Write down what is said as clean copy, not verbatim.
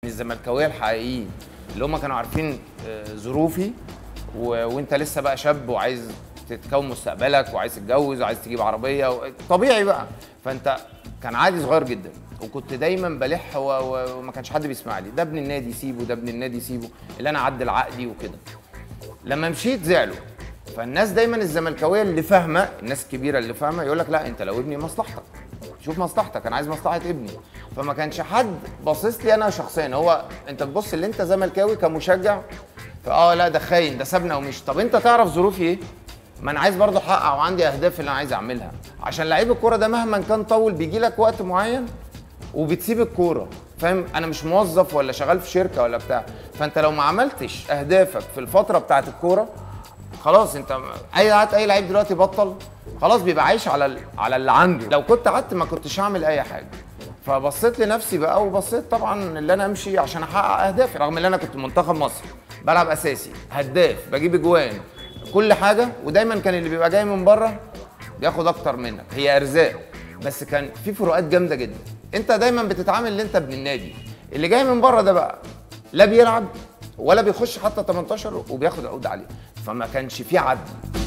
الزملكاويه الحقيقيين اللي هم كانوا عارفين ظروفي وانت لسه بقى شاب وعايز تتكون مستقبلك وعايز تتجوز وعايز تجيب عربيه طبيعي بقى. فانت كان عادي صغير جدا وكنت دايما بلح وما كانش حد بيسمع لي، ده ابن النادي سيبه، ده ابن النادي سيبه، اللي انا اعدل عقدي وكده. لما مشيت زعلوا، فالناس دايما الزملكاويه اللي فاهمه، الناس الكبيره اللي فاهمه يقول لك لا انت لو ابني مصلحتك، شوف مصلحتك، انا عايز مصلحه ابني. فما كانش حد باصص لي انا شخصيا، هو انت تبص اللي انت زملكاوي كمشجع لا ده خاين، ده سابنا ومشي. طب انت تعرف ظروفي ايه؟ ما انا عايز برضه احقق وعندي اهداف اللي انا عايز اعملها. عشان لعيب الكوره ده مهما كان طول بيجي لك وقت معين وبتسيب الكوره، فاهم؟ انا مش موظف ولا شغال في شركه ولا بتاع. فانت لو ما عملتش اهدافك في الفتره بتاعت الكوره خلاص، انت اي لعيب دلوقتي بطل خلاص بيبقى عايش على اللي عنده. لو كنت قعدت ما كنتش هعمل اي حاجه. فبصيت لنفسي بقى وبصيت طبعا اللي انا امشي عشان احقق اهدافي، رغم ان انا كنت منتخب مصر بلعب اساسي، هداف، بجيب اجوان، كل حاجه. ودايما كان اللي بيبقى جاي من بره بياخد اكتر منك، هي ارزاق. بس كان في فروقات جامده جدا. انت دايما بتتعامل ان انت ابن النادي، اللي جاي من بره ده بقى لا بيلعب ولا بيخش حتى 18 وبياخد عقود عليه، فما كانش في عدل.